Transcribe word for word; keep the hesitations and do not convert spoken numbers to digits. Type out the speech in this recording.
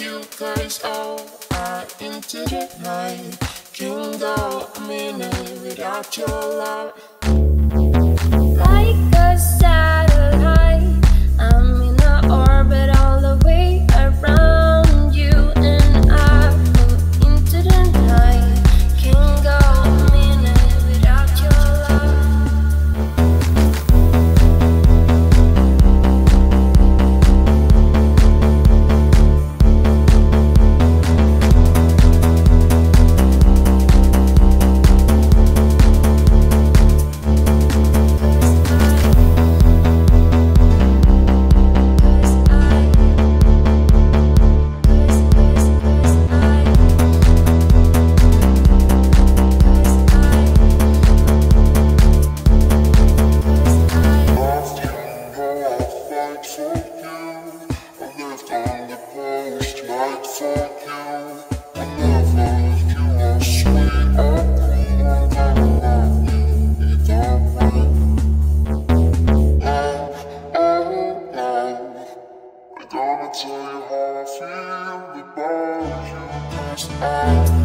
you, cause oh, I into the night. Can't go a minute without your love. Like a satellite, I'm in an orbit all the way around you, and I flew into the night. Can't go a minute without your love. Gonna tell you how I feel about you, 'cause I